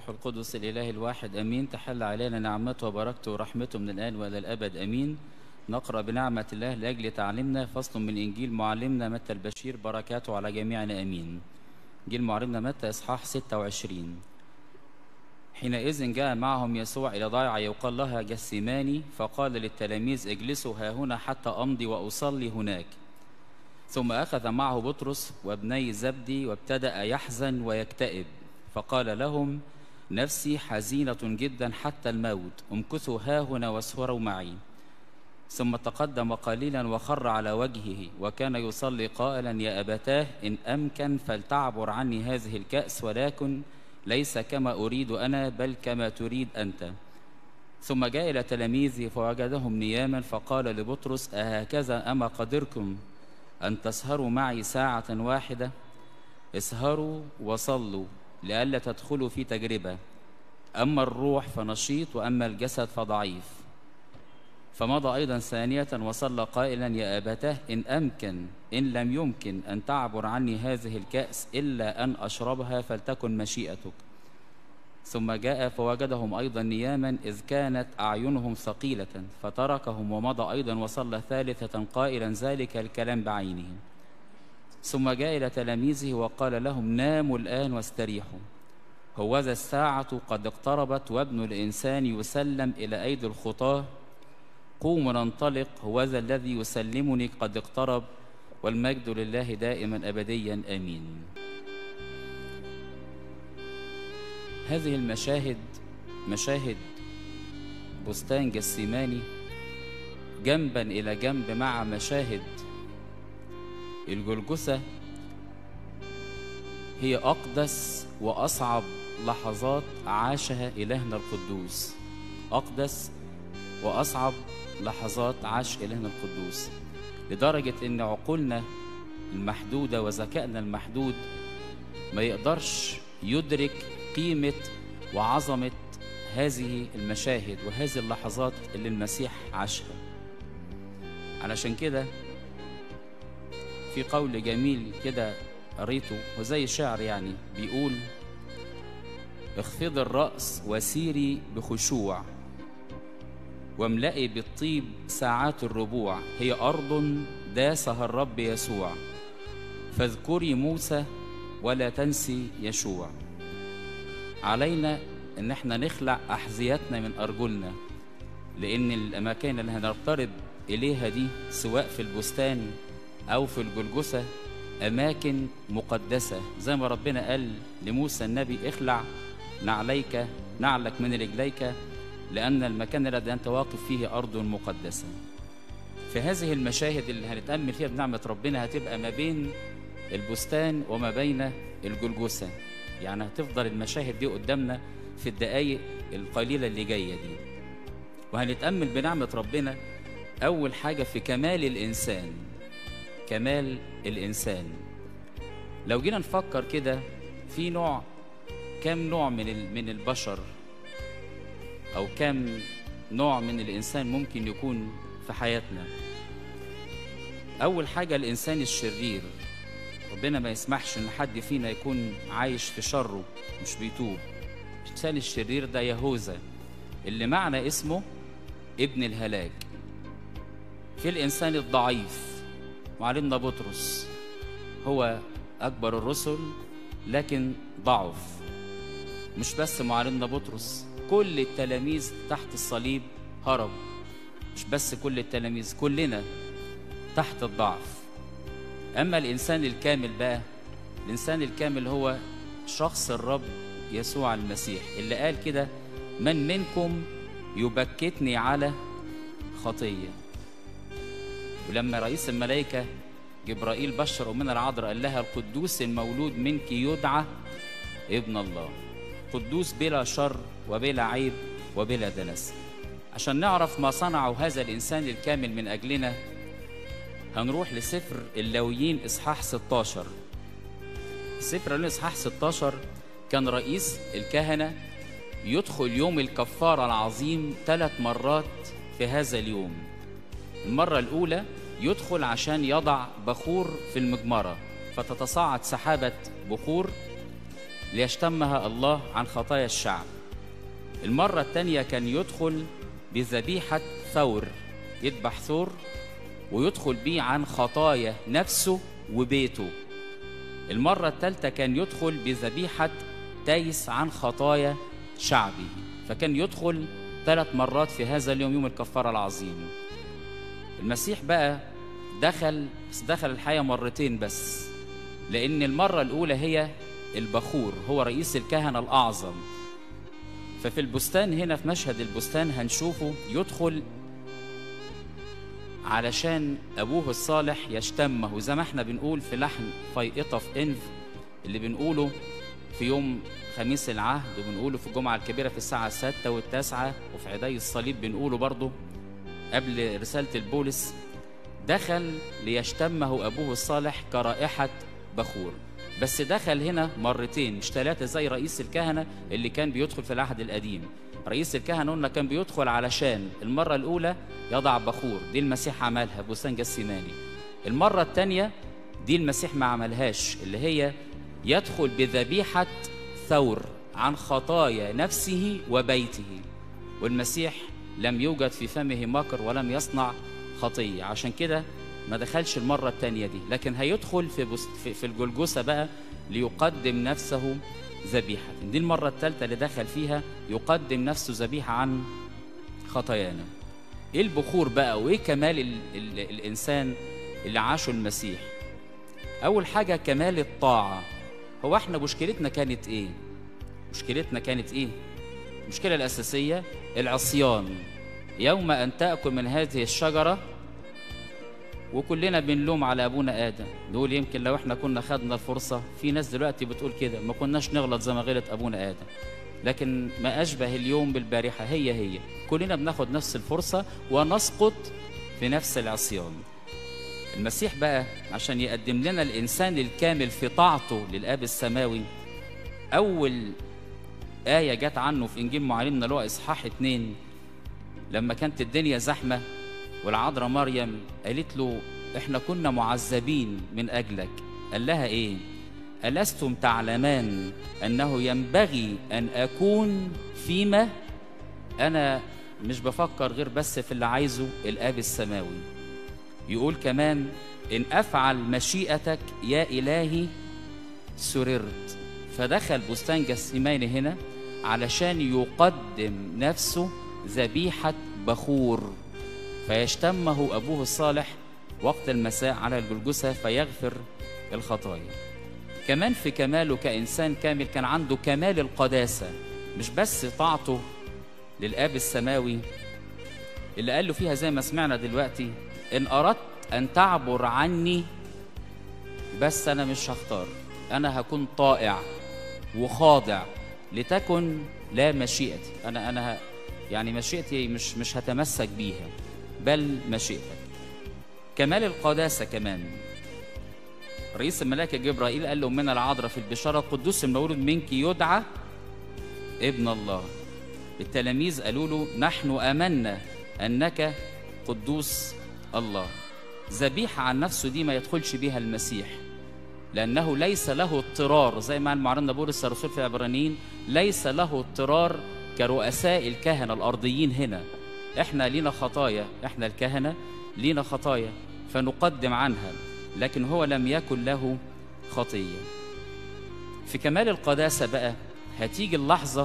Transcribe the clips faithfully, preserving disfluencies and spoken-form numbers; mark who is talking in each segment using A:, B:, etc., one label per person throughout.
A: والروح القدس الإله الواحد أمين. تحل علينا نعمته وبركته ورحمته من الآن وإلى الأبد أمين. نقرأ بنعمة الله لأجل تعليمنا فصل من إنجيل معلمنا متى البشير، بركاته على جميعنا أمين. إنجيل معلمنا متى إصحاح ستة وعشرين. حينئذ جاء معهم يسوع إلى ضيعة يقال لها جسيماني، فقال للتلاميذ اجلسوا ها هنا حتى أمضي وأصلي هناك. ثم أخذ معه بطرس وابني زبدي وابتدأ يحزن ويكتئب، فقال لهم نفسي حزينة جدا حتى الموت، امكثوا ها هنا واسهروا معي. ثم تقدم قليلا وخر على وجهه وكان يصلي قائلا يا أبتاه إن أمكن فلتعبر عني هذه الكأس، ولكن ليس كما أريد أنا بل كما تريد أنت. ثم جاء إلى تلاميذه فوجدهم نياما، فقال لبطرس أهكذا أما قدركم أن تسهروا معي ساعة واحدة؟ اسهروا وصلوا لئلا تدخلوا في تجربة، أما الروح فنشيط وأما الجسد فضعيف. فمضى أيضا ثانية وصلى قائلا يا أبتاه إن أمكن إن لم يمكن أن تعبر عني هذه الكأس إلا أن أشربها فلتكن مشيئتك. ثم جاء فوجدهم أيضا نياما إذ كانت أعينهم ثقيلة، فتركهم ومضى أيضا وصلى ثالثة قائلا ذلك الكلام بعينه. ثم جاء إلى تلاميذه وقال لهم ناموا الآن واستريحوا، هوذا الساعة قد اقتربت وابن الإنسان يسلم إلى أيدي الخطاة. قوموا ننطلق، هوذا الذي يسلمني قد اقترب، والمجد لله دائما أبديا آمين. هذه المشاهد مشاهد بستان جسيماني جنبا إلى جنب مع مشاهد الجلجثة، هي أقدس وأصعب لحظات عاشها إلهنا القدوس. أقدس وأصعب لحظات عاش إلهنا القدوس، لدرجة إن عقولنا المحدودة وذكائنا المحدود ما يقدرش يدرك قيمة وعظمة هذه المشاهد وهذه اللحظات اللي المسيح عاشها. علشان كده في قول جميل كده قريته وزي شعر يعني بيقول اخفضي الرأس وسيري بخشوع واملئي بالطيب ساعات الربوع، هي أرض داسها الرب يسوع، فاذكري موسى ولا تنسي يشوع. علينا ان احنا نخلع احذيتنا من ارجلنا، لان الاماكن اللي هنقترب اليها دي سواء في البستان او في الجلجثة اماكن مقدسة، زي ما ربنا قال لموسى النبي اخلع نعليك نعلك من رجليك لان المكان الذي انت واقف فيه ارض مقدسة. في هذه المشاهد اللي هنتأمل فيها بنعمة ربنا هتبقى ما بين البستان وما بين الجلجثة، يعني هتفضل المشاهد دي قدامنا في الدقايق القليلة اللي جاية دي. وهنتأمل بنعمة ربنا أول حاجة في كمال الإنسان. كمال الإنسان لو جينا نفكر كده في نوع كم نوع من من البشر أو كم نوع من الإنسان ممكن يكون في حياتنا. أول حاجة الإنسان الشرير، ربنا ما يسمحش ان حد فينا يكون عايش في شره مش بيتوب. الانسان الشرير ده يهوذا اللي معنى اسمه ابن الهلاك. في الانسان الضعيف معلمنا بطرس، هو اكبر الرسل لكن ضعف. مش بس معلمنا بطرس، كل التلاميذ تحت الصليب هربوا. مش بس كل التلاميذ، كلنا تحت الضعف. أما الإنسان الكامل بقى، الإنسان الكامل هو شخص الرب يسوع المسيح اللي قال كده من منكم يبكتني على خطية. ولما رئيس الملائكة جبرائيل بشر أمنا العذراء قال لها القدوس المولود منك يدعى ابن الله، قدوس بلا شر وبلا عيب وبلا دنس. عشان نعرف ما صنعه هذا الإنسان الكامل من أجلنا هنروح لسفر اللاويين إصحاح ستة عشر. سفر اللاويين إصحاح ستة عشر كان رئيس الكهنة يدخل يوم الكفارة العظيم ثلاث مرات في هذا اليوم. المرة الأولى يدخل عشان يضع بخور في المجمرة، فتتصاعد سحابة بخور ليشتمها الله عن خطايا الشعب. المرة الثانية كان يدخل بذبيحة ثور، يذبح ثور ويدخل بيه عن خطايا نفسه وبيته. المرة الثالثة كان يدخل بذبيحة تيس عن خطايا شعبه. فكان يدخل ثلاث مرات في هذا اليوم، يوم الكفارة العظيم. المسيح بقى دخل بس دخل الحياة مرتين بس، لأن المرة الأولى هي البخور، هو رئيس الكهنة الأعظم. ففي البستان هنا في مشهد البستان هنشوفه يدخل علشان أبوه الصالح يشتمه، زي ما احنا بنقول في لحن فيقطة في إنف اللي بنقوله في يوم خميس العهد، وبنقوله في الجمعة الكبيرة في الساعة الستة والتاسعة، وفي عيدي الصليب بنقوله برضه قبل رسالة البولس. دخل ليشتمه أبوه الصالح كرائحة بخور، بس دخل هنا مرتين مش ثلاثة زي رئيس الكهنة اللي كان بيدخل في العهد القديم. رئيس الكهنة قلنا كان بيدخل علشان المرة الأولى يضع بخور، دي المسيح عملها بستان جسيماني. المرة الثانية دي المسيح ما عملهاش، اللي هي يدخل بذبيحة ثور عن خطايا نفسه وبيته. والمسيح لم يوجد في فمه مكر ولم يصنع خطية، عشان كده ما دخلش المرة الثانية دي، لكن هيدخل في في, في الجلجسة بقى ليقدم نفسه ذبيحة. دي المرة الثالثة اللي دخل فيها يقدم نفسه ذبيحة عن خطايانا. ايه البخور بقى وايه كمال ال ال الانسان اللي عاشه المسيح؟ اول حاجة كمال الطاعة. هو احنا مشكلتنا كانت ايه؟ مشكلتنا كانت ايه؟ المشكلة الأساسية العصيان. يوم أن تأكل من هذه الشجرة، وكلنا بنلوم على أبونا آدم، نقول يمكن لو احنا كنا خدنا الفرصة، في ناس دلوقتي بتقول كده، ما كناش نغلط زي ما غلط أبونا آدم. لكن ما أشبه اليوم بالبارحة، هي هي كلنا بناخد نفس الفرصة ونسقط في نفس العصيان. المسيح بقى عشان يقدم لنا الإنسان الكامل في طاعته للآب السماوي، أول آية جت عنه في إنجيل معلمنا لوقا إصحاح اتنين، لما كانت الدنيا زحمة والعذراء مريم قالت له إحنا كنا معذبين من أجلك. قال لها إيه؟ ألستم تعلمان أنه ينبغي أن أكون فيما أنا مش بفكر غير بس في اللي عايزه الآب السماوي. يقول كمان إن أفعل مشيئتك يا إلهي سررت. فدخل بستان جسيماني هنا علشان يقدم نفسه ذبيحة بخور، فيشتمه أبوه الصالح وقت المساء على الجلجسة فيغفر الخطايا. كمان في كماله كإنسان كامل كان عنده كمال القداسة، مش بس طاعته للآب السماوي اللي قال له فيها زي ما سمعنا دلوقتي إن أردت أن تعبر عني بس أنا مش هختار، أنا هكون طائع وخاضع، لتكن لا مشيئتي، أنا أنا يعني مشيئتي مش مش هتمسك بيها بل مشيئتك. كمال القداسة كمان، رئيس الملائكة جبرائيل قال له من العذراء في البشارة القدوس المولود منك يدعى ابن الله. التلاميذ قالوا له نحن آمنا أنك قدوس الله. ذبيحة عن نفسه دي ما يدخلش بيها المسيح، لأنه ليس له اضطرار، زي ما معلمنا بولس الرسول في العبرانيين ليس له اضطرار كرؤساء الكهنة الأرضيين. هنا احنا لينا خطايا، احنا الكهنة لينا خطايا فنقدم عنها، لكن هو لم يكن له خطية. في كمال القداسة بقى هتيجي اللحظة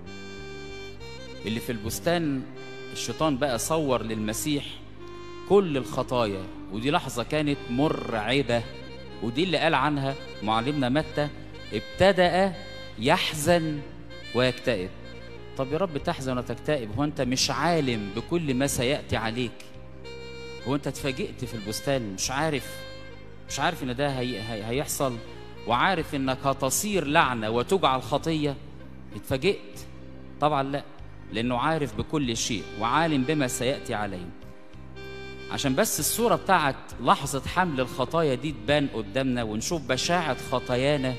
A: اللي في البستان الشيطان بقى صور للمسيح كل الخطايا، ودي لحظة كانت مرعبة، ودي اللي قال عنها معلمنا متى ابتدأ يحزن ويكتئب. طب يا رب تحزن وتكتئب، هو انت مش عالم بكل ما سيأتي عليك؟ هو انت اتفاجئت في البستان مش عارف مش عارف ان ده هي هي هيحصل، وعارف انك هتصير لعنة وتجعل خطية؟ اتفاجئت؟ طبعا لا، لانه عارف بكل شيء وعالم بما سيأتي عليه. عشان بس الصورة بتاعت لحظة حمل الخطايا دي تبان قدامنا ونشوف بشاعة خطايانا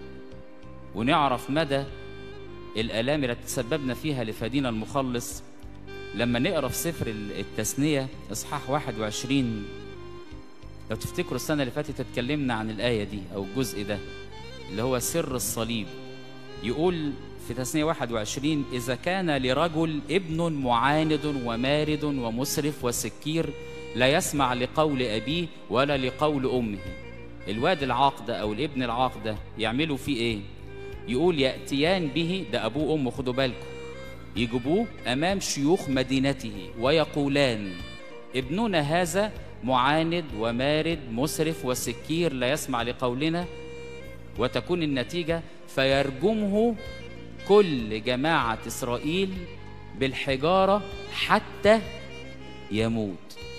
A: ونعرف مدى الآلام اللي تسببنا فيها لفدينا المخلص. لما نقرأ في سفر التثنية إصحاح واحد وعشرين، لو تفتكروا السنة اللي فاتت اتكلمنا عن الآية دي أو الجزء ده اللي هو سر الصليب. يقول في تثنية واحد وعشرين: إذا كان لرجل ابن معاند ومارد ومسرف وسكير لا يسمع لقول أبيه ولا لقول أمه. الواد العاق ده أو الابن العاق ده يعملوا فيه إيه؟ يقول: يأتيان به، ده أبوه وأمه، خدوا بالكم، يجيبوه أمام شيوخ مدينته ويقولان: ابننا هذا معاند ومارد مسرف وسكير لا يسمع لقولنا. وتكون النتيجة: فيرجمه كل جماعة إسرائيل بالحجارة حتى يموت.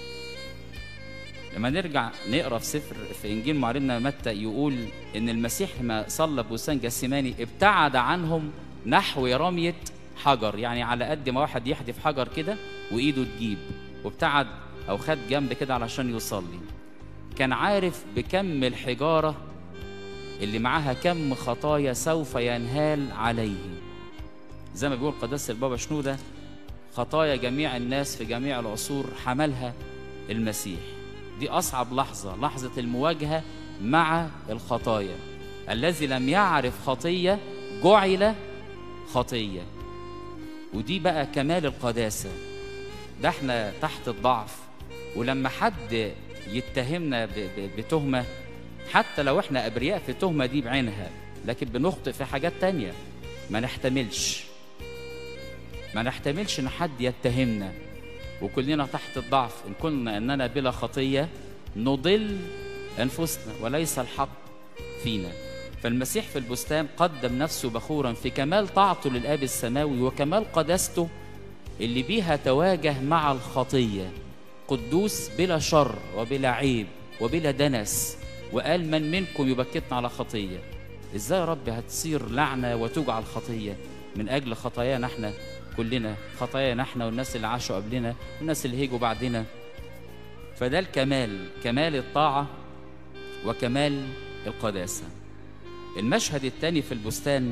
A: لما نرجع نقرأ في سفر في إنجيل معلمنا متى يقول إن المسيح ما صلى ببستان جثماني ابتعد عنهم نحو رمية حجر، يعني على قد ما واحد يحدف حجر كده وإيده تجيب، وابتعد أو خد جنب كده علشان يصلي. كان عارف بكم الحجارة اللي معاها كم خطايا سوف ينهال عليه. زي ما بيقول قداسة البابا شنودة: خطايا جميع الناس في جميع العصور حملها المسيح. دي أصعب لحظة، لحظة المواجهة مع الخطايا. الذي لم يعرف خطية جعل خطية. ودي بقى كمال القداسة. ده احنا تحت الضعف، ولما حد يتهمنا بتهمة، حتى لو احنا أبرياء في التهمة دي بعينها، لكن بنخطئ في حاجات تانية، ما نحتملش ما نحتملش ان حد يتهمنا. وكلنا تحت الضعف، ان كنا اننا بلا خطية نضل انفسنا وليس الحق فينا. فالمسيح في البستان قدم نفسه بخورا في كمال طاعته للآب السماوي وكمال قداسته اللي بيها تواجه مع الخطية، قدوس بلا شر وبلا عيب وبلا دنس. وقال: من منكم يبكتنا على خطية. ازاي يا رب هتصير لعنة وتجعل خطية من أجل خطايانا احنا كلنا، خطايانا احنا والناس اللي عاشوا قبلنا والناس اللي هيجوا بعدنا. فده الكمال، كمال الطاعة وكمال القداسة. المشهد الثاني في البستان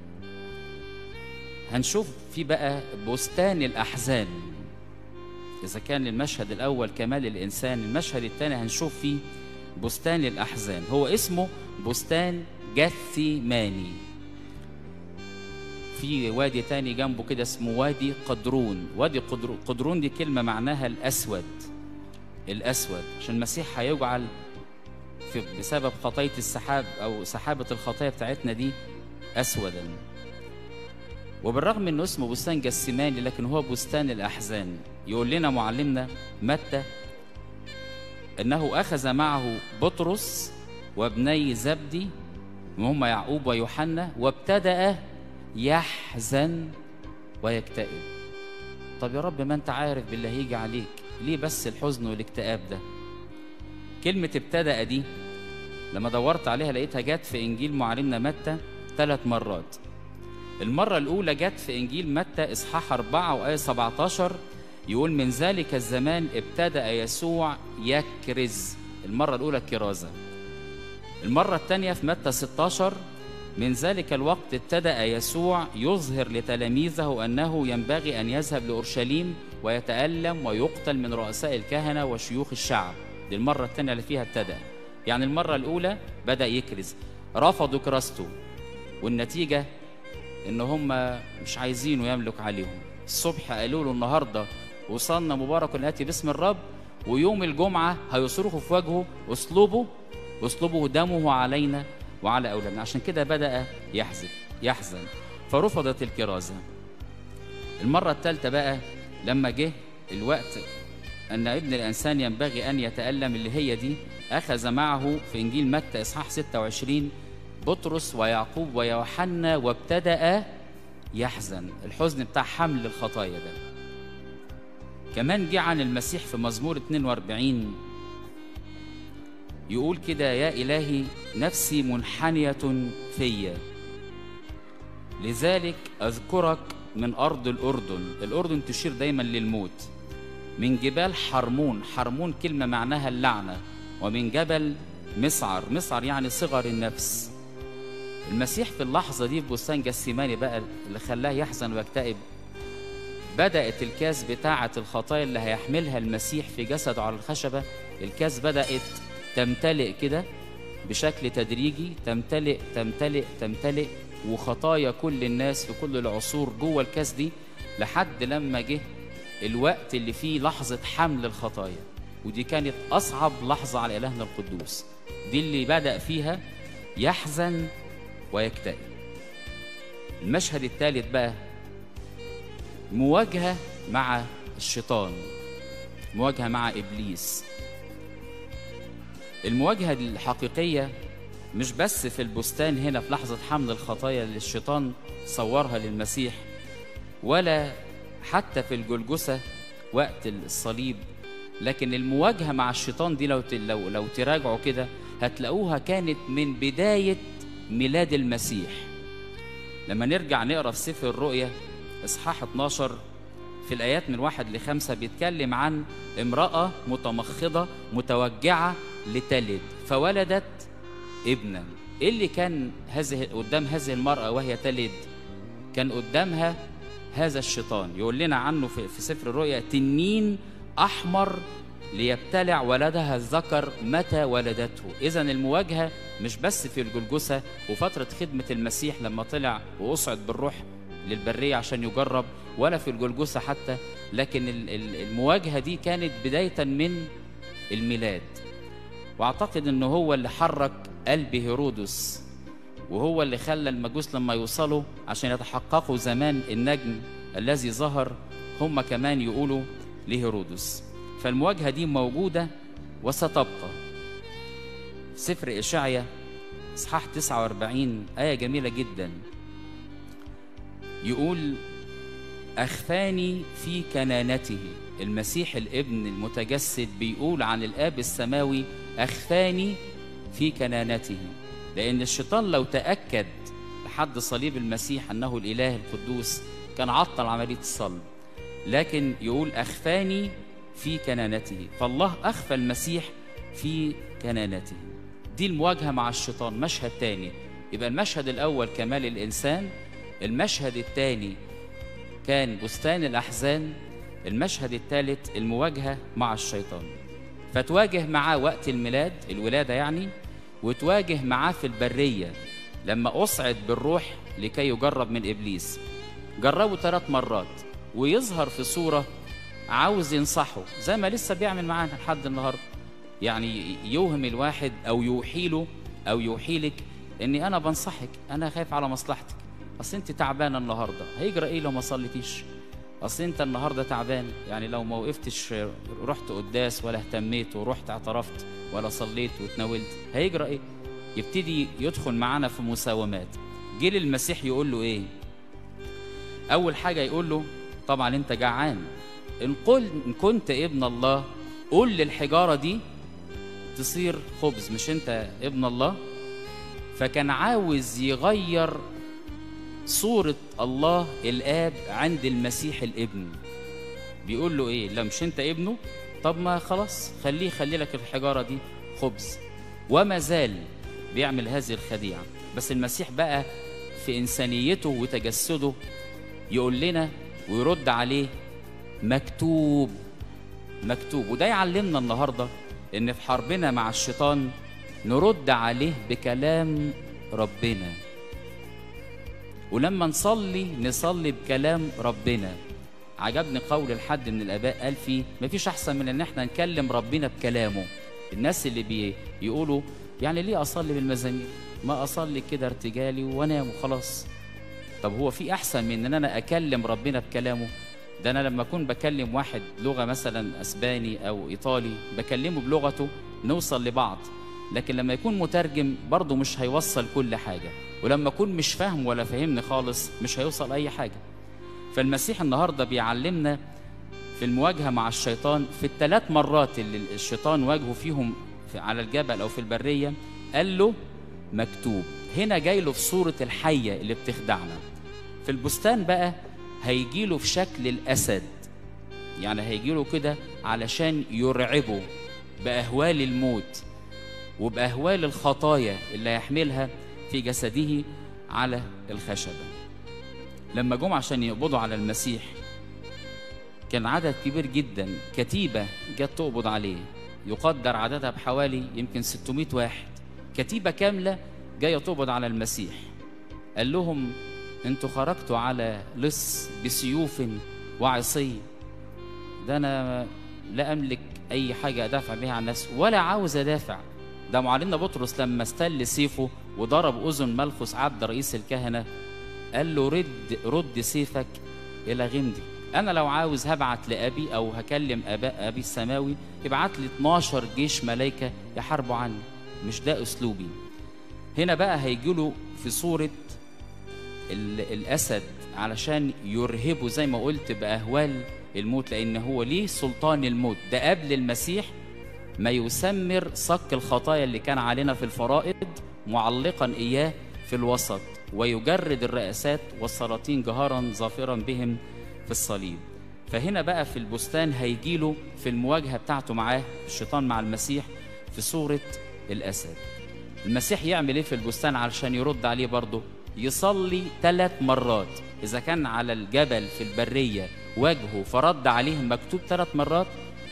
A: هنشوف فيه بقى بستان الأحزان. إذا كان المشهد الأول كمال الإنسان، المشهد الثاني هنشوف فيه بستان الأحزان. هو اسمه بستان جثماني. في وادي تاني جنبه كده اسمه وادي قدرون. وادي قدرون دي كلمة معناها الأسود، الأسود، عشان المسيح هيجعل في بسبب خطاية السحاب أو سحابة الخطايا بتاعتنا دي أسودا. وبالرغم إنه اسمه بستان جثماني لكن هو بستان الأحزان. يقول لنا معلمنا متى إنه أخذ معه بطرس وابني زبدي وهم يعقوب ويوحنا وابتدأ يحزن ويكتئب. طب يا رب ما أنت عارف باللي هيجي عليك، ليه بس الحزن والاكتئاب ده؟ كلمة ابتدأ دي لما دورت عليها لقيتها جت في إنجيل معلمنا متى ثلاث مرات. المرة الأولى جت في إنجيل متى إصحاح أربعة وآية سبعة عشر، يقول: من ذلك الزمان ابتدأ يسوع يكرز. المرة الأولى كرازة. المرة الثانية في متى ستة عشر: من ذلك الوقت ابتدأ يسوع يظهر لتلاميذه أنه ينبغي أن يذهب لأورشليم ويتألم ويقتل من رؤساء الكهنة وشيوخ الشعب. دي المرة الثانية اللي فيها ابتدأ. يعني المرة الأولى بدأ يكرز، رفضوا كرازته، والنتيجة إن هم مش عايزينه يملك عليهم. الصبح قالوا له: النهارده وصلنا مبارك الآتي باسم الرب، ويوم الجمعة هيصرخوا في وجهه: اصلبوا اصلبوا دمه علينا وعلى أولادنا. عشان كده بدأ يحزن يحزن فرفضت الكرازة. المرة الثالثة بقى لما جه الوقت أن ابن الإنسان ينبغي أن يتألم، اللي هي دي، أخذ معه في إنجيل متى إصحاح ستة وعشرين بطرس ويعقوب ويوحنا وابتدأ يحزن. الحزن بتاع حمل الخطايا ده. كمان جه عن المسيح في مزمور اثنين وأربعين يقول كده: يا إلهي نفسي منحنية فيا، لذلك أذكرك من أرض الأردن. الأردن تشير دايما للموت. من جبال حرمون، حرمون كلمة معناها اللعنة، ومن جبل مسعر، مسعر يعني صغر النفس. المسيح في اللحظة دي في بستان جثماني بقى اللي خلاه يحزن ويكتئب، بدأت الكاس بتاعة الخطايا اللي هيحملها المسيح في جسده على الخشبة، الكاس بدأت تمتلئ كده بشكل تدريجي، تمتلئ تمتلئ تمتلئ وخطايا كل الناس في كل العصور جوه الكاس دي، لحد لما جه الوقت اللي فيه لحظة حمل الخطايا، ودي كانت أصعب لحظة على إلهنا القدوس. دي اللي بدأ فيها يحزن ويكتئب. المشهد الثالث بقى مواجهة مع الشيطان، مواجهة مع إبليس. المواجهة الحقيقية مش بس في البستان هنا في لحظة حمل الخطايا اللي الشيطان صورها للمسيح، ولا حتى في الجلجسة وقت الصليب، لكن المواجهة مع الشيطان دي لو لو لو تراجعوا كده هتلاقوها كانت من بداية ميلاد المسيح. لما نرجع نقرأ في سفر الرؤيا إصحاح اتناشر في الآيات من واحد لخمسة بيتكلم عن امرأة متمخضة متوجعة لتلد فولدت ابنا. إيه اللي كان هذه قدام هذه المرأة وهي تلد؟ كان قدامها هذا الشيطان، يقول لنا عنه في, في سفر الرؤيا: تنين أحمر ليبتلع ولدها الذكر متى ولدته. إذا المواجهة مش بس في الجلجسة وفترة خدمة المسيح لما طلع وأصعد بالروح للبرية عشان يجرب، ولا في الجلجسة حتى، لكن المواجهة دي كانت بداية من الميلاد. واعتقد انه هو اللي حرك قلب هيرودس، وهو اللي خلى المجوس لما يوصلوا عشان يتحققوا زمان النجم الذي ظهر هم كمان يقولوا لهيرودس. فالمواجهة دي موجودة وستبقى. سفر إشعيا إصحاح تسعة وأربعين آية جميلة جدا، يقول: أخفاني في كنانته. المسيح الابن المتجسد بيقول عن الآب السماوي: أخفاني في كنانته. لأن الشيطان لو تأكد لحد صليب المسيح أنه الإله القدوس كان عطل عملية الصلب، لكن يقول أخفاني في كنانته، فالله أخفى المسيح في كنانته. دي المواجهة مع الشيطان. مشهد تاني، يبقى المشهد الأول كمال الإنسان، المشهد الثاني كان بستان الأحزان، المشهد الثالث المواجهة مع الشيطان. فتواجه معاه وقت الميلاد، الولادة يعني، وتواجه معاه في البرية لما أصعد بالروح لكي يجرب من إبليس. جربه ثلاث مرات ويظهر في صورة عاوز ينصحه، زي ما لسه بيعمل معانا لحد النهاردة. يعني يوهم الواحد أو يوحيله أو يوحيلك إني أنا بنصحك، أنا خايف على مصلحتك، أصل أنت تعبانة النهاردة، هيجرى إيه لو ما صليتيش؟ أصل أنت النهاردة تعبان، يعني لو ما وقفتش رحت قداس ولا اهتميت ورحت اعترفت ولا صليت واتناولت، هيجرى إيه؟ يبتدي يدخل معانا في مساومات. جه للمسيح يقول له إيه؟ أول حاجة يقول له: طبعا أنت جعان، إن قل إن كنت ابن الله قل للحجارة دي تصير خبز، مش أنت ابن الله؟ فكان عاوز يغير صورة الله الآب عند المسيح الابن. بيقول له إيه؟ لا مش أنت ابنه؟ طب ما خلاص خليه خلي لك الحجارة دي خبز. وما زال بيعمل هذه الخديعة. بس المسيح بقى في إنسانيته وتجسده يقول لنا ويرد عليه: مكتوب مكتوب. وده يعلمنا النهاردة إن في حربنا مع الشيطان نرد عليه بكلام ربنا، ولما نصلي نصلي بكلام ربنا. عجبني قول الحد من الآباء قال فيه: مفيش أحسن من إن احنا نكلم ربنا بكلامه. الناس اللي بيقولوا يعني ليه أصلي بالمزامير؟ ما أصلي كده ارتجالي وأنام وخلاص. طب هو في أحسن من إن أنا أكلم ربنا بكلامه؟ ده أنا لما أكون بكلم واحد لغة مثلا أسباني أو إيطالي بكلمه بلغته نوصل لبعض، لكن لما يكون مترجم برضه مش هيوصل كل حاجة، ولما أكون مش فاهم ولا فاهمني خالص مش هيوصل أي حاجة. فالمسيح النهاردة بيعلمنا في المواجهة مع الشيطان في الثلاث مرات اللي الشيطان واجهه فيهم على الجبل أو في البرية، قال له مكتوب. هنا جاي له في صورة الحية اللي بتخدعنا. في البستان بقى هيجي له في شكل الأسد، يعني هيجي له كده علشان يرعبه بأهوال الموت وبأهوال الخطايا اللي هيحملها في جسده على الخشبة. لما جم عشان يقبضوا على المسيح كان عدد كبير جدا، كتيبة جت تقبض عليه، يقدر عددها بحوالي يمكن ستمائة واحد، كتيبة كاملة جاية تقبض على المسيح. قال لهم انتوا خرجتوا على لص بسيوف وعصي، ده انا لا املك اي حاجه ادافع بها عن نفسي ولا عاوز ادافع. ده معلمنا بطرس لما استل سيفه وضرب اذن ملخص عبد رئيس الكهنه قال له رد رد سيفك الى غمدي. انا لو عاوز هبعت لابي او هكلم اباء ابي السماوي يبعت لي اتناشر جيش ملائكه يحاربوا عني، مش ده اسلوبي. هنا بقى هيجيله في صوره الاسد علشان يرهبه زي ما قلت باهوال الموت، لان هو ليه سلطان الموت. ده قبل المسيح ما يسمر صك الخطايا اللي كان علينا في الفرائض معلقا اياه في الوسط، ويجرد الرئاسات والسلاطين جهارا ظافرا بهم في الصليب. فهنا بقى في البستان هيجيله في المواجهه بتاعته معاه الشيطان مع المسيح في صوره الاسد. المسيح يعمل ايه في البستان علشان يرد عليه برضه؟ يصلي ثلاث مرات. اذا كان على الجبل في البريه واجهه فرد عليهم مكتوب ثلاث مرات،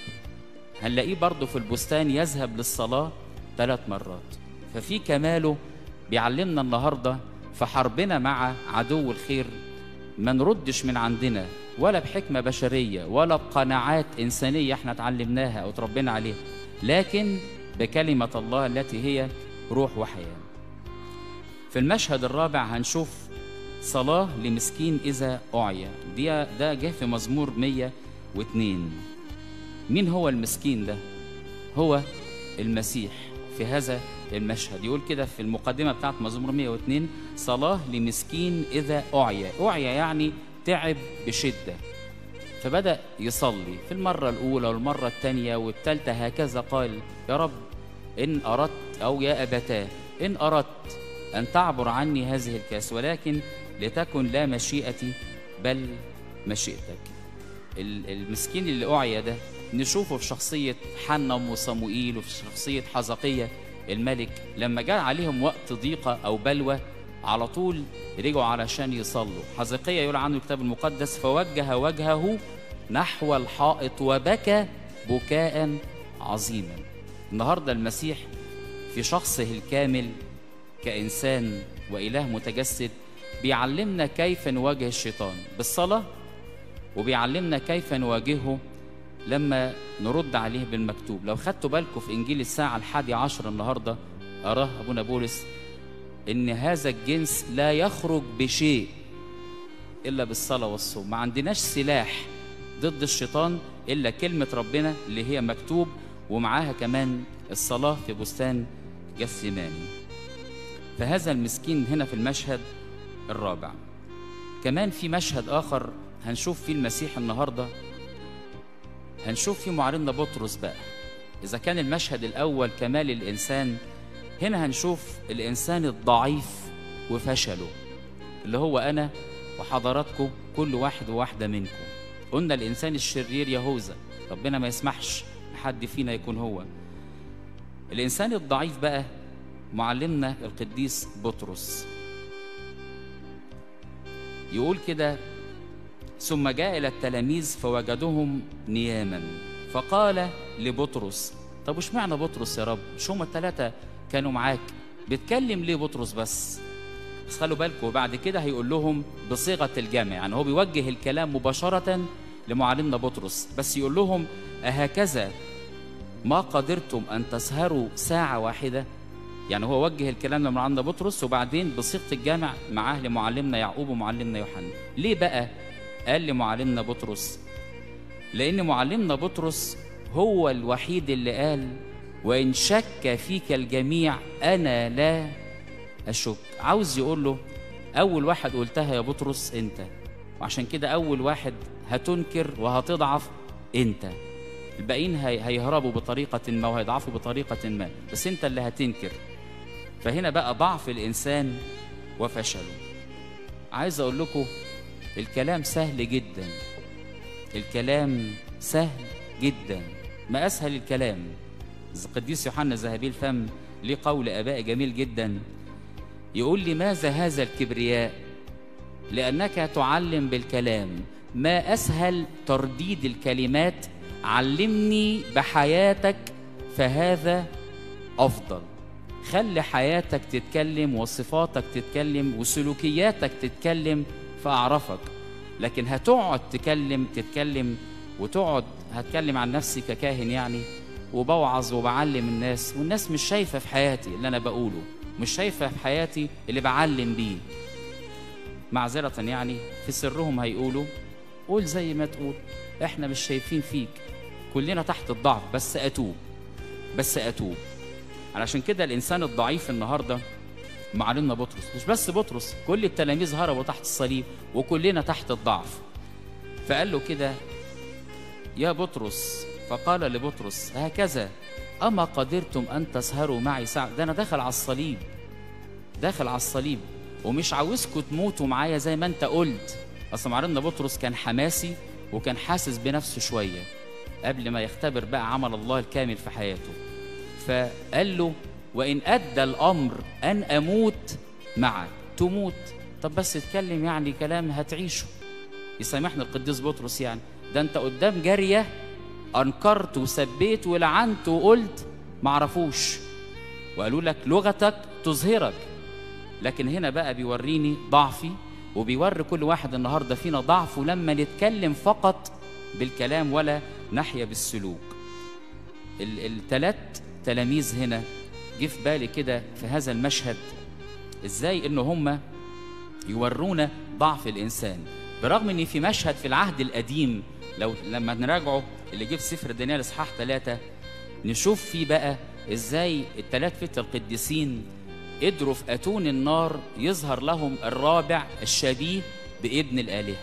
A: هنلاقيه برضه في البستان يذهب للصلاه ثلاث مرات. ففي كماله بيعلمنا النهارده في حربنا مع عدو الخير ما نردش من عندنا ولا بحكمه بشريه ولا بقناعات انسانيه احنا اتعلمناها او تربينا عليها، لكن بكلمه الله التي هي روح وحياه. في المشهد الرابع هنشوف صلاه لمسكين اذا اعيا. دي ده جه في مزمور مية واتنين. مين هو المسكين ده؟ هو المسيح. في هذا المشهد يقول كده في المقدمه بتاعت مزمور مية واتنين: صلاه لمسكين اذا اعيا. اعيا يعني تعب بشده، فبدا يصلي في المره الاولى والمره الثانيه والثالثه هكذا قال: يا رب ان اردت، او يا ابتاه ان اردت ان تعبر عني هذه الكاس، ولكن لتكن لا مشيئتي بل مشيئتك. المسكين اللي اعيا ده نشوفه في شخصيه حنا وصموئيل وفي شخصيه حزقية الملك، لما جاء عليهم وقت ضيقه او بلوى على طول رجعوا علشان يصلوا. حزقية يقول عنه الكتاب المقدس: فوجه وجهه نحو الحائط وبكى بكاء عظيما. النهارده المسيح في شخصه الكامل كإنسان وإله متجسد بيعلمنا كيف نواجه الشيطان بالصلاة، وبيعلمنا كيف نواجهه لما نرد عليه بالمكتوب. لو خدتوا بالكم في إنجيل الساعة الحادي عشر النهارده أراه أبونا بولس إن هذا الجنس لا يخرج بشيء إلا بالصلاة والصوم. ما عندناش سلاح ضد الشيطان إلا كلمة ربنا اللي هي مكتوب، ومعاها كمان الصلاة في بستان جثماني. فهذا المسكين هنا في المشهد الرابع. كمان في مشهد آخر هنشوف فيه المسيح النهارده، هنشوف فيه معلمنا بطرس بقى. إذا كان المشهد الأول كمال الإنسان، هنا هنشوف الإنسان الضعيف وفشله، اللي هو أنا وحضراتكم كل واحد وواحدة منكم. قلنا الإنسان الشرير يهوذا، ربنا ما يسمحش لحد فينا يكون هو. الإنسان الضعيف بقى معلمنا القديس بطرس يقول كده: ثم جاء إلى التلاميذ فوجدوهم نياما فقال لبطرس. طب وش معنى بطرس يا رب؟ مش هما الثلاثة كانوا معاك؟ بيتكلم ليه بطرس بس؟ بس خلوا بالكم بعد كده هيقول لهم بصيغة الجمع، يعني هو بيوجه الكلام مباشرة لمعلمنا بطرس، بس يقول لهم: أهكذا ما قدرتم أن تسهروا ساعة واحدة؟ يعني هو وجه الكلام لمعلمنا بطرس وبعدين بصيغة الجمع معاه لمعلمنا يعقوب ومعلمنا يوحنا. ليه بقى قال لمعلمنا بطرس؟ لأن معلمنا بطرس هو الوحيد اللي قال: وإن شك فيك الجميع أنا لا أشك. عاوز يقول له أول واحد قلتها يا بطرس أنت، وعشان كده أول واحد هتنكر وهتضعف أنت. الباقيين هيهربوا بطريقة ما وهيضعفوا بطريقة ما، بس أنت اللي هتنكر. فهنا بقى ضعف الإنسان وفشله. عايز أقول لكم الكلام سهل جدا، الكلام سهل جدا، ما أسهل الكلام. القديس يوحنا ذهبي الفم ليه قول آباء جميل جدا، يقول: لماذا هذا الكبرياء؟ لأنك تعلم بالكلام، ما أسهل ترديد الكلمات، علمني بحياتك فهذا أفضل. خلي حياتك تتكلم وصفاتك تتكلم وسلوكياتك تتكلم فأعرفك. لكن هتقعد تكلم تتكلم وتقعد هتكلم عن نفسي ككاهن يعني، وبوعظ وبعلم الناس، والناس مش شايفة في حياتي اللي أنا بقوله، مش شايفة في حياتي اللي بعلم بيه. معذرة يعني في سرهم هيقولوا قول زي ما تقول، احنا مش شايفين فيك، كلنا تحت الضعف، بس أتوب بس أتوب. علشان كده الإنسان الضعيف النهاردة معلمنا بطرس، مش بس بطرس، كل التلاميذ هربوا تحت الصليب وكلنا تحت الضعف. فقال له كده يا بطرس، فقال لبطرس هكذا أما قدرتم أن تسهروا معي ساعة؟ ده أنا داخل على الصليب، داخل على الصليب ومش عاوزكم تموتوا معايا زي ما أنت قلت. أصل معلمنا بطرس كان حماسي وكان حاسس بنفسه شوية قبل ما يختبر بقى عمل الله الكامل في حياته. فقال له وإن أدى الأمر أن أموت معك. تموت؟ طب بس اتكلم يعني كلام هتعيشه. يسامحنا القديس بطرس يعني، ده أنت قدام جارية أنكرت وسبيت ولعنت وقلت معرفوش، وقالوا لك لغتك تظهرك. لكن هنا بقى بيوريني ضعفي، وبيوري كل واحد النهارده فينا ضعفه لما نتكلم فقط بالكلام ولا نحيا بالسلوك. الثلاث تلاميذ هنا جه في بالي كده في هذا المشهد ازاي ان هم يورونا ضعف الانسان، برغم ان في مشهد في العهد القديم لو لما نراجعه اللي جه في سفر دانيال اصحاح ثلاثة نشوف فيه بقى ازاي الثلاث فتى القديسين قدروا في اتون النار يظهر لهم الرابع الشبيه بابن الالهه.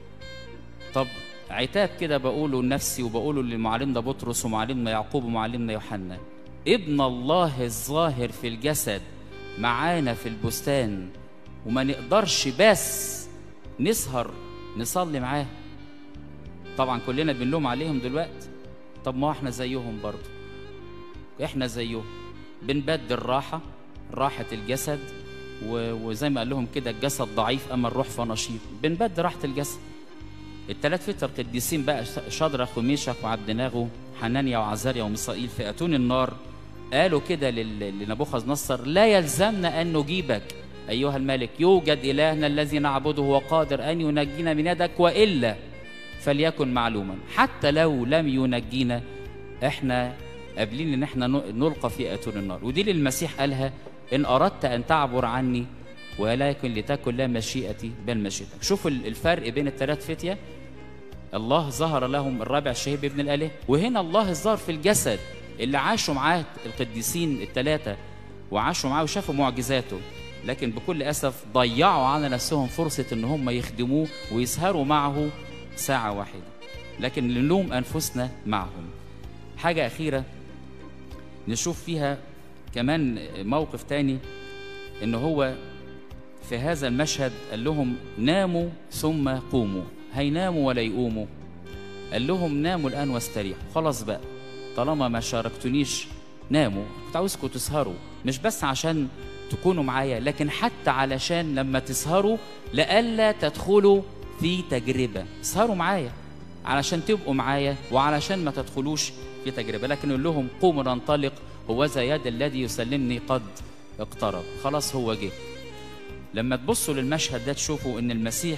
A: طب عتاب كده بقوله لنفسي وبقوله لمعلمنا بطرس ومعلمنا يعقوب ومعلمنا يوحنا، ابن الله الظاهر في الجسد معانا في البستان وما نقدرش بس نسهر نصلي معاه. طبعا كلنا بنلوم عليهم دلوقتي، طب ما احنا زيهم برضو، احنا زيهم بنبدل راحة راحة الجسد، وزي ما قال لهم كده الجسد ضعيف أما الروح فنشيط، بنبدل راحة الجسد. الثلاث فتى القديسين بقى شدرخ وميشخ وعبدناغو حنانيا وعزاريا وميسائيل في أتون النار قالوا كده لنبوخذ نصر لا يلزمنا أن نجيبك أيها الملك، يوجد إلهنا الذي نعبده وقادر أن ينجينا من يدك، وإلا فليكن معلوما. حتى لو لم ينجينا احنا قابلين ان احنا نلقى في أتون النار. ودي اللي المسيح قالها ان اردت ان تعبر عني ولكن لتكن لا مشيئتي بل مشيئتك. شوفوا الفرق بين الثلاث فتية، الله ظهر لهم الرابع الشهيد بابن الآله، وهنا الله الظاهر في الجسد اللي عاشوا معاه القديسين الثلاثة وعاشوا معاه وشافوا معجزاته، لكن بكل أسف ضيعوا على نفسهم فرصة ان هم يخدموه ويسهروا معه ساعة واحدة، لكن نلوم أنفسنا معهم. حاجة أخيرة نشوف فيها كمان موقف تاني، إن هو في هذا المشهد قال لهم ناموا ثم قوموا، هيناموا ولا يقوموا؟ قال لهم ناموا الآن واستريحوا، خلاص بقى طالما ما شاركتونيش ناموا. كنت عاوزكم تسهروا مش بس عشان تكونوا معايا، لكن حتى علشان لما تسهروا لألا تدخلوا في تجربة. اسهروا معايا علشان تبقوا معايا وعلشان ما تدخلوش في تجربة. لكن يقول لهم قوموا ننطلق، هوذا يد الذي يسلمني قد اقترب. خلاص هو جه. لما تبصوا للمشهد ده تشوفوا ان المسيح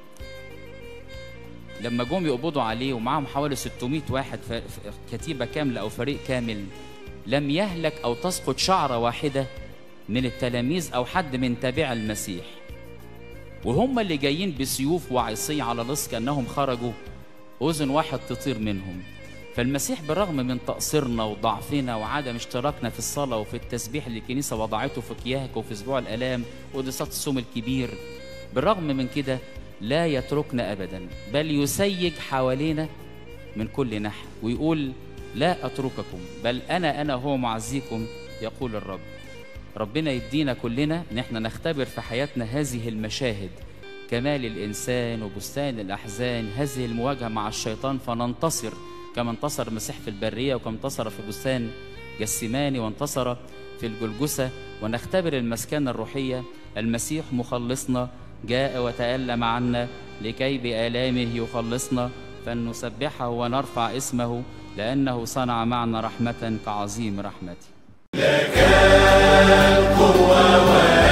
A: لما جم يقبضوا عليه ومعهم حوالي ستمائة واحد في كتيبة كاملة او فريق كامل، لم يهلك او تسقط شعرة واحدة من التلاميذ او حد من تابع المسيح، وهم اللي جايين بسيوف وعصي على لص كأنهم خرجوا أذن واحد تطير منهم. فالمسيح بالرغم من تقصيرنا وضعفنا وعدم اشتراكنا في الصلاة وفي التسبيح اللي الكنيسة وضعته في كياهك وفي أسبوع الآلام وقداسات الصوم الكبير، بالرغم من كده لا يتركنا أبدا، بل يسيج حوالينا من كل ناحية ويقول لا أترككم بل أنا أنا هو معزيكم يقول الرب. ربنا يدينا كلنا ان احنا نختبر في حياتنا هذه المشاهد، كمال الإنسان وبستان الأحزان، هذه المواجهة مع الشيطان فننتصر كما انتصر المسيح في البرية وكما انتصر في بستان جسيماني وانتصر في الجلجسة، ونختبر المسكنة الروحية. المسيح مخلصنا جاء وتألم عنا لكي بآلامه يخلصنا، فلنسبحه ونرفع اسمه لأنه صنع معنا رحمة كعظيم رحمته.
B: لك القوة